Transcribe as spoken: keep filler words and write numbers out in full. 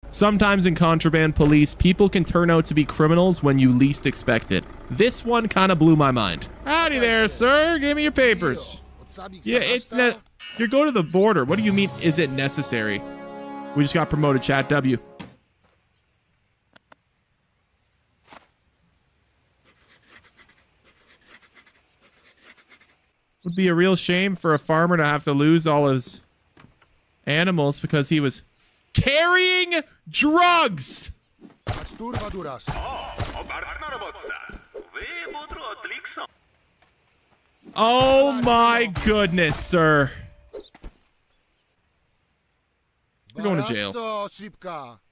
Sometimes in Contraband Police, people can turn out to be criminals when you least expect it. This one kind of blew my mind. Howdy there, sir. Give me your papers. Yeah, it's ne- you go to the border. What do you mean, is it necessary? We just got promoted, chat W. Would be a real shame for a farmer to have to lose all his animals because he was carrying drugs. Oh my goodness, sir. You're going to jail.